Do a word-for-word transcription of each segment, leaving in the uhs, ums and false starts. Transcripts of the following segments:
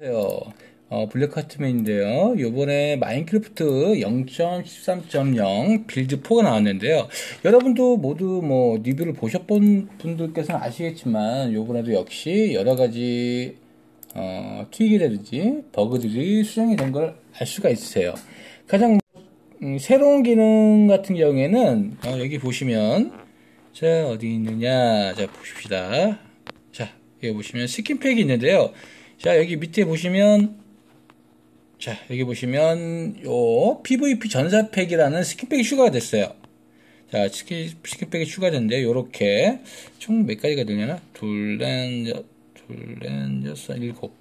어, 블랙카트맨인데요. 요번에 마인크래프트 영 점 십삼 점 영 빌드 사가 나왔는데요. 여러분도 모두 뭐 리뷰를 보셨던 분들께서는 아시겠지만 요번에도 역시 여러가지 어, 트윅이라든지 버그들이 수정이 된 걸 알 수가 있으세요. 가장 음, 새로운 기능 같은 경우에는 어, 여기 보시면 자 어디 있느냐, 자 보십시다. 자 여기 보시면 스킨팩이 있는데요. 자 여기 밑에 보시면 자 여기 보시면 요 피브이피 전사팩이라는 스킨팩이 추가가 됐어요. 자 스킨, 스킨팩이 추가됐는데 요렇게 총 몇 가지가 되려나? 둘, 넷, 둘, 넷, 여섯, 일곱,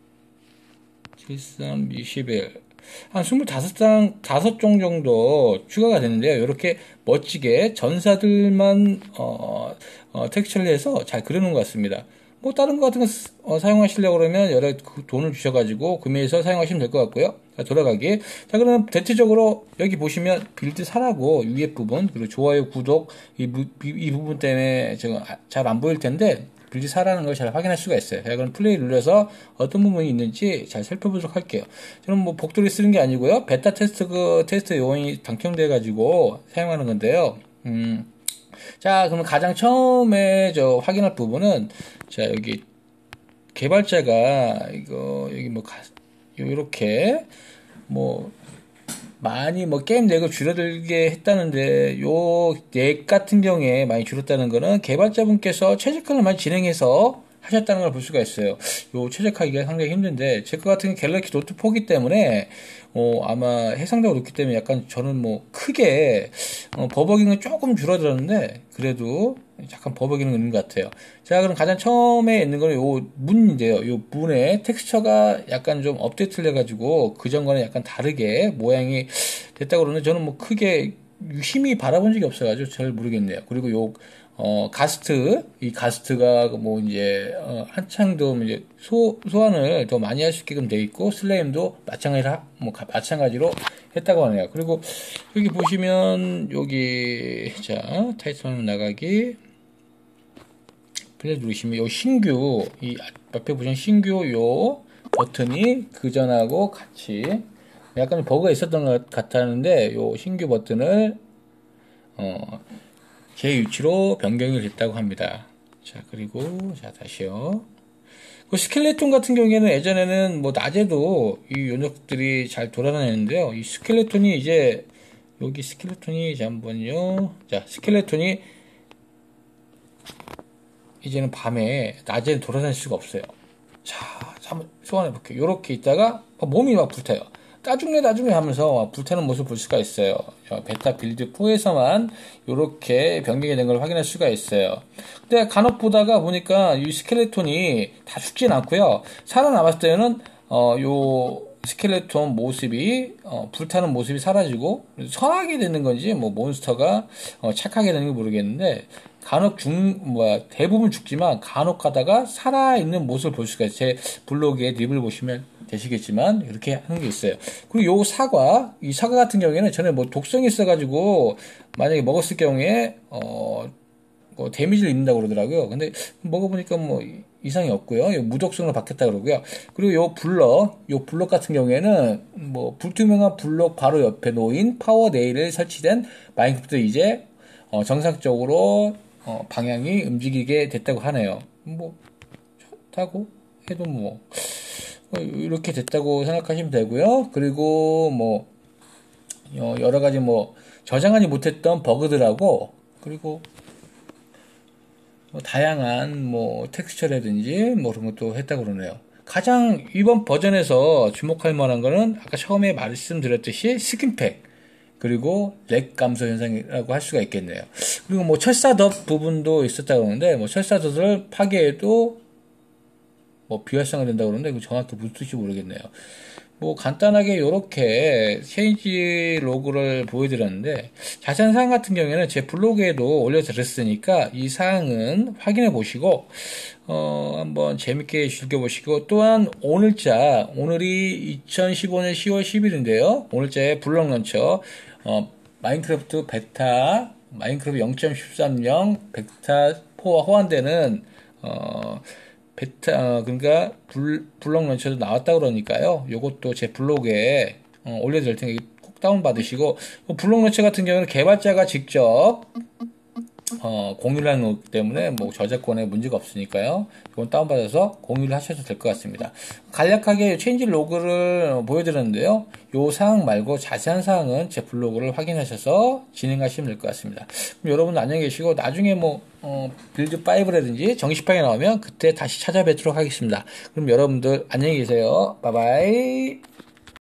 칠, 삼, 이십일 한 스물다섯 장, 다섯 종 정도 추가가 되는데요. 이렇게 멋지게 전사들만, 어, 어, 텍스처를 해서 잘 그려놓은 것 같습니다. 뭐, 다른 거 같은 거 어, 사용하시려고 그러면 여러 그 돈을 주셔가지고 구매해서 사용하시면 될 것 같고요. 자, 돌아가기. 자, 그러면 대체적으로 여기 보시면 빌드 사라고 위에 부분, 그리고 좋아요, 구독, 이, 이, 이 부분 때문에 지금 잘 안 보일 텐데, 빌드 사라는 걸 잘 확인할 수가 있어요. 자, 그럼 플레이 눌러서 어떤 부분이 있는지 잘 살펴보도록 할게요. 저는 뭐 복도를 쓰는 게 아니고요. 베타 테스트 그 테스트 요원이 당첨돼 가지고 사용하는 건데요. 음. 자, 그러면 가장 처음에 저 확인할 부분은 자, 여기 개발자가 이거 여기 뭐 가, 요렇게 뭐 많이 뭐 게임 내고 줄어들게 했다는데 요 넥 같은 경우에 많이 줄었다는 거는 개발자분께서 최적화를 많이 진행해서 하셨다는 걸 볼 수가 있어요. 요 최적화하기가 상당히 힘든데 제 거 같은 경우 갤럭시 노트 사이기 때문에 어 아마 해상도가 높기 때문에 약간 저는 뭐 크게 어 버벅이는 조금 줄어들었는데 그래도 약간 버벅이는 있는 것 같아요. 자, 그럼 가장 처음에 있는 거는 요 문인데요. 요 문에 텍스처가 약간 좀 업데이트를 해가지고 그 전과는 약간 다르게 모양이 됐다고 그러는데 저는 뭐 크게 유심히 바라본 적이 없어가지고 잘 모르겠네요. 그리고 요 어, 가스트, 이 가스트가 뭐 이제, 어, 한창 더 이제 소, 소환을 더 많이 할 수 있게끔 돼 있고, 슬레임도 마찬가지로, 뭐, 마찬가지로 했다고 하네요. 그리고 여기 보시면, 여기, 자, 타이틀 나가기, 플레이 누르시면, 요 신규, 이 앞에 보시면 신규 요 버튼이 그전하고 같이, 약간 버그가 있었던 것 같았는데, 요 신규 버튼을, 어, 제 위치로 변경이 됐다고 합니다. 자, 그리고, 자, 다시요. 그 스켈레톤 같은 경우에는 예전에는 뭐 낮에도 이 요정들이 잘 돌아다녔는데요. 이 스켈레톤이 이제, 여기 스켈레톤이, 자, 한번요. 자, 스켈레톤이 이제는 밤에, 낮에는 돌아다닐 수가 없어요. 자, 한번 소환해 볼게요. 요렇게 있다가 몸이 막 불타요. 나중에 나중에 하면서 불타는 모습을 볼 수가 있어요. 베타 빌드 사에서만 이렇게 변경이 된 걸 확인할 수가 있어요. 근데 간혹 보다가 보니까 이 스켈레톤이 다 죽진 않고요. 살아남았을 때는 어, 요 스켈레톤 모습이 어, 불타는 모습이 사라지고 선하게 되는 건지 뭐 몬스터가 어, 착하게 되는 건 모르겠는데 간혹 죽, 뭐야, 대부분 죽지만 간혹 가다가 살아있는 모습을 볼 수가 있어요. 제 블로그에 립을 보시면 되시겠지만, 이렇게 하는 게 있어요. 그리고 요 사과, 이 사과 같은 경우에는 전에 뭐 독성이 있어가지고, 만약에 먹었을 경우에, 어, 뭐 데미지를 입는다고 그러더라고요. 근데 먹어보니까 뭐 이상이 없고요. 무독성으로 바뀌었다 그러고요. 그리고 요 블럭, 요 블럭 같은 경우에는 뭐 불투명한 블럭 바로 옆에 놓인 파워 네일을 설치된 마인크래프트 이제 어, 정상적으로 어, 방향이 움직이게 됐다고 하네요. 뭐 좋다고 해도 뭐 어, 이렇게 됐다고 생각하시면 되고요. 그리고 뭐 어, 여러 가지 뭐 저장하지 못했던 버그들하고 그리고 뭐 다양한 뭐 텍스처라든지 뭐 그런 것도 했다고 그러네요. 가장 이번 버전에서 주목할 만한 거는 아까 처음에 말씀드렸듯이 스킨팩 그리고 렉 감소 현상이라고 할 수가 있겠네요. 그리고 뭐 철사덧 부분도 있었다고 하는데 뭐 철사덧을 파괴해도 뭐 비활성화 된다고 그러는데 이거 정확히 무슨 뜻인지 모르겠네요. 뭐 간단하게 이렇게 체인지 로그를 보여드렸는데 자세한 사항 같은 경우에는 제 블로그에도 올려드렸으니까 이 사항은 확인해 보시고 어 한번 재밌게 즐겨보시고 또한 오늘자 오늘이 이천십오 년 시월 십일인데요 오늘자에 블록 런처 어 마인크래프트 베타 마인크래프트 영 점 십삼 영 베타 사와 호환되는 어 베타, 어, 그러니까 불, 블록 런처도 나왔다 그러니까요. 요것도 제 블로그에 어, 올려드릴 테니까 꼭 다운받으시고, 블록 런처 같은 경우는 개발자가 직접 어, 공유를 하는 거기 때문에 뭐 저작권에 문제가 없으니까요. 이건 다운받아서 공유를 하셔도 될 것 같습니다. 간략하게 체인지 로그를 보여드렸는데요. 요 사항 말고 자세한 사항은 제 블로그를 확인하셔서 진행하시면 될 것 같습니다. 그럼 여러분 안녕히 계시고 나중에 뭐 어, 빌드 파이브라든지 정식판이 나오면 그때 다시 찾아뵙도록 하겠습니다. 그럼 여러분들 안녕히 계세요. 바이바이.